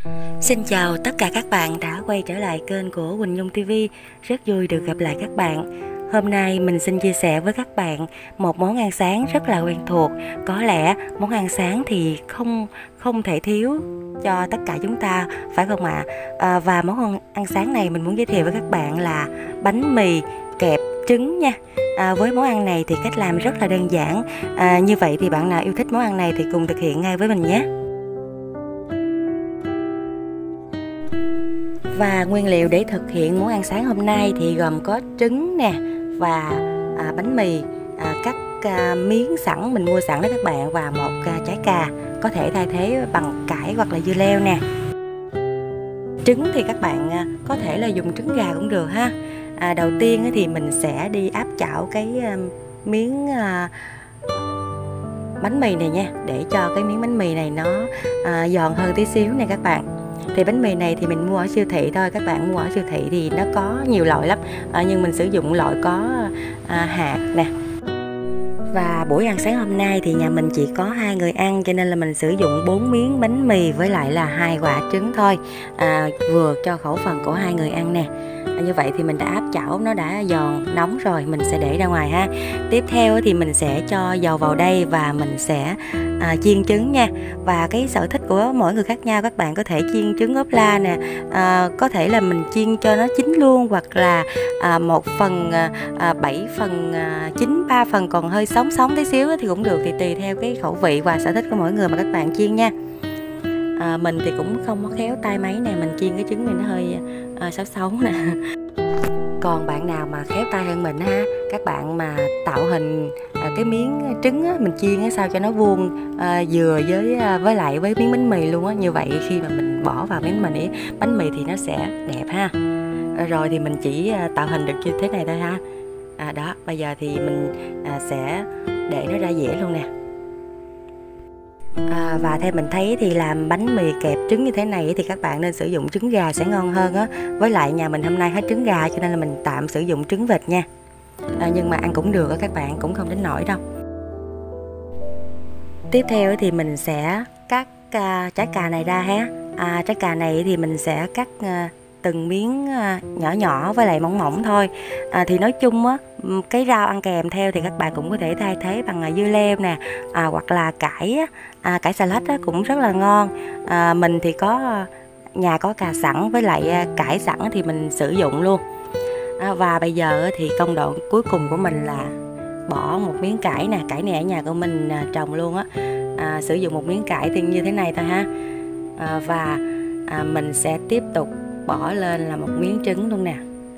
Xin chào tất cả các bạn đã quay trở lại kênh của Quỳnh Nhung TV. Rất vui được gặp lại các bạn. Hôm nay mình xin chia sẻ với các bạn một món ăn sáng rất là quen thuộc. Có lẽ món ăn sáng thì không thể thiếu cho tất cả chúng ta, phải không ạ? Và món ăn sáng này mình muốn giới thiệu với các bạn là bánh mì kẹp trứng nha. Với món ăn này thì cách làm rất là đơn giản. Như vậy thì bạn nào yêu thích món ăn này thì cùng thực hiện ngay với mình nhé. Và nguyên liệu để thực hiện món ăn sáng hôm nay thì gồm có trứng nè và bánh mì cắt miếng sẵn, mình mua sẵn đó các bạn, và một trái cà, có thể thay thế bằng cải hoặc là dưa leo nè. Trứng thì các bạn có thể là dùng trứng gà cũng được ha. Đầu tiên thì mình sẽ đi áp chảo cái miếng bánh mì này nha, để cho cái miếng bánh mì này nó giòn hơn tí xíu nè các bạn. Thì bánh mì này thì mình mua ở siêu thị thôi, các bạn mua ở siêu thị thì nó có nhiều loại lắm, nhưng mình sử dụng loại có hạt nè. Và buổi ăn sáng hôm nay thì nhà mình chỉ có 2 người ăn, cho nên là mình sử dụng 4 miếng bánh mì với lại là 2 quả trứng thôi, vừa cho khẩu phần của 2 người ăn nè. Như vậy thì mình đã áp chảo, nó đã giòn nóng rồi, mình sẽ để ra ngoài ha. Tiếp theo thì mình sẽ cho dầu vào đây và mình sẽ chiên trứng nha. Và cái sở thích của mỗi người khác nhau, các bạn có thể chiên trứng ốp la nè, có thể là mình chiên cho nó chín luôn, hoặc là 1/7 phần chín, 3 phần còn hơi sống tí xíu thì cũng được, thì tùy theo cái khẩu vị và sở thích của mỗi người mà các bạn chiên nha. Mình thì cũng không có khéo tay máy nè, mình chiên cái trứng này nó hơi xấu nè. Còn bạn nào mà khéo tay hơn mình ha, các bạn mà tạo hình cái miếng trứng á, mình chiên á, sao cho nó vuông vừa với lại với miếng bánh mì luôn á. Như vậy khi mà mình bỏ vào miếng bánh mì thì nó sẽ đẹp ha. Rồi thì mình chỉ tạo hình được như thế này thôi ha. Đó, bây giờ thì mình sẽ để nó ra dĩa luôn nè. Và theo mình thấy thì làm bánh mì kẹp trứng như thế này thì các bạn nên sử dụng trứng gà sẽ ngon hơn á. Với lại nhà mình hôm nay hết trứng gà cho nên là mình tạm sử dụng trứng vịt nha. Nhưng mà ăn cũng được á các bạn, cũng không đến nỗi đâu. Tiếp theo thì mình sẽ cắt trái cà này ra ha. Trái cà này thì mình sẽ cắt từng miếng nhỏ nhỏ với lại mỏng mỏng thôi. Thì nói chung á, cái rau ăn kèm theo thì các bạn cũng có thể thay thế bằng dưa leo nè, hoặc là cải xà lách cũng rất là ngon. Mình thì nhà có cà sẵn với lại cải sẵn thì mình sử dụng luôn. Và bây giờ thì công đoạn cuối cùng của mình là bỏ một miếng cải nè. Cải này ở nhà của mình trồng luôn á. Sử dụng một miếng cải thì như thế này thôi ha. Và mình sẽ tiếp tục bỏ lên là một miếng trứng luôn nè.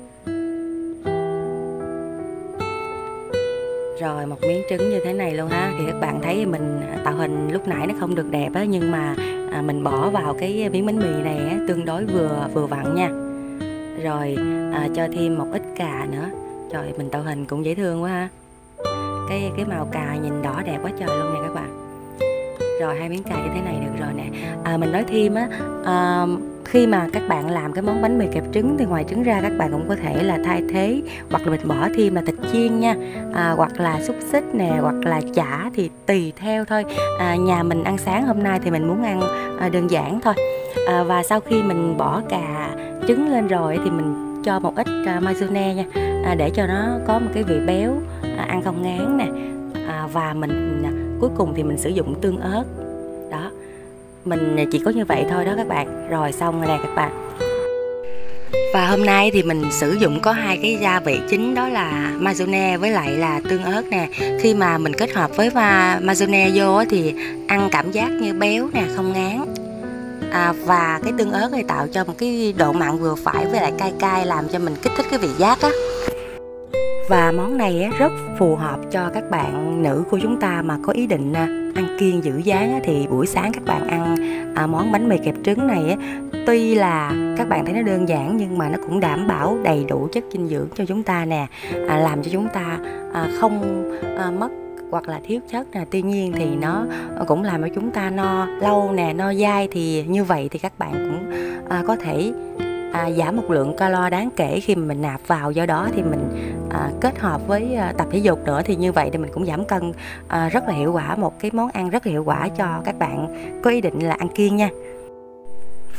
Rồi một miếng trứng như thế này luôn ha. Thì các bạn thấy mình tạo hình lúc nãy nó không được đẹp á, nhưng mà mình bỏ vào cái miếng bánh mì này á, tương đối vừa vặn nha. Rồi cho thêm một ít cà nữa. Trời, mình tạo hình cũng dễ thương quá ha. Cái màu cà nhìn đỏ đẹp quá trời luôn nè các bạn. Rồi 2 miếng cà như thế này được rồi nè. Mình nói thêm á, khi mà các bạn làm cái món bánh mì kẹp trứng thì ngoài trứng ra các bạn cũng có thể là thay thế, hoặc là mình bỏ thêm là thịt chiên nha, hoặc là xúc xích nè, hoặc là chả, thì tùy theo thôi. Nhà mình ăn sáng hôm nay thì mình muốn ăn đơn giản thôi. Và sau khi mình bỏ cà trứng lên rồi thì mình cho một ít mayonnaise nha, để cho nó có một cái vị béo, ăn không ngán nè. Và mình cuối cùng thì mình sử dụng tương ớt. Đó, mình chỉ có như vậy thôi đó các bạn. Rồi xong rồi nè các bạn. Và hôm nay thì mình sử dụng có 2 cái gia vị chính, đó là mayonnaise với lại là tương ớt nè. Khi mà mình kết hợp với mayonnaise vô thì ăn cảm giác như béo nè, không ngán. Và cái tương ớt này tạo cho một cái độ mặn vừa phải với lại cay cay, làm cho mình kích thích cái vị giác á. Và món này rất phù hợp cho các bạn nữ của chúng ta mà có ý định ăn kiêng giữ dáng, thì buổi sáng các bạn ăn món bánh mì kẹp trứng này. Tuy là các bạn thấy nó đơn giản nhưng mà nó cũng đảm bảo đầy đủ chất dinh dưỡng cho chúng ta nè, làm cho chúng ta không mất hoặc là thiếu chất nè. Tuy nhiên thì nó cũng làm cho chúng ta no lâu nè, no dai. Thì như vậy thì các bạn cũng có thể giảm một lượng calo đáng kể khi mà mình nạp vào. Do đó thì mình kết hợp với tập thể dục nữa, thì như vậy thì mình cũng giảm cân rất là hiệu quả. Một cái món ăn rất là hiệu quả cho các bạn có ý định là ăn kiêng nha.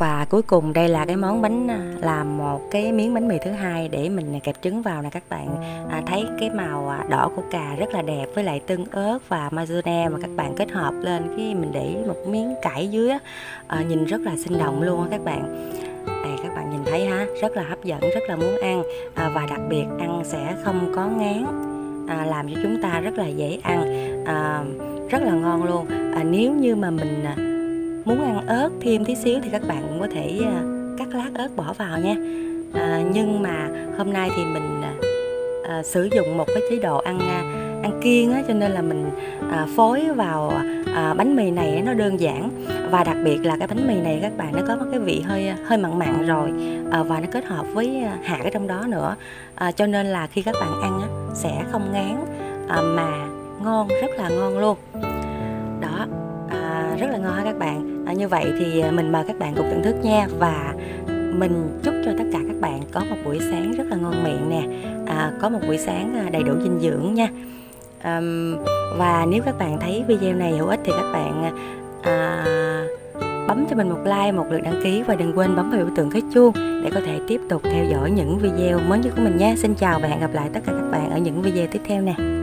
Và cuối cùng đây là cái món bánh làm một cái miếng bánh mì thứ hai để mình kẹp trứng vào nè các bạn. Thấy cái màu đỏ của cà rất là đẹp, với lại tương ớt và mayonnaise mà các bạn kết hợp lên, cái mình để một miếng cải dưới á, nhìn rất là sinh động luôn á các bạn. Đây các bạn nhìn thấy ha, rất là hấp dẫn, rất là muốn ăn, và đặc biệt ăn sẽ không có ngán, làm cho chúng ta rất là dễ ăn, rất là ngon luôn. Nếu như mà mình muốn ăn ớt thêm tí xíu thì các bạn cũng có thể cắt lát ớt bỏ vào nha. Nhưng mà hôm nay thì mình sử dụng một cái chế độ ăn kiêng á, cho nên là mình phối vào bánh mì này nó đơn giản, và đặc biệt là cái bánh mì này các bạn nó có một cái vị hơi mặn mặn rồi, và nó kết hợp với hạt ở trong đó nữa, cho nên là khi các bạn ăn á, sẽ không ngán, mà ngon, rất là ngon luôn đó. Rất là ngon ha các bạn. Như vậy thì mình mời các bạn cùng thưởng thức nha, và mình chúc cho tất cả các bạn có một buổi sáng rất là ngon miệng nè, có một buổi sáng đầy đủ dinh dưỡng nha. Và nếu các bạn thấy video này hữu ích thì các bạn bấm cho mình một like, một lượt đăng ký, và đừng quên bấm vào biểu tượng cái chuông để có thể tiếp tục theo dõi những video mới nhất của mình nhé. Xin chào và hẹn gặp lại tất cả các bạn ở những video tiếp theo nè.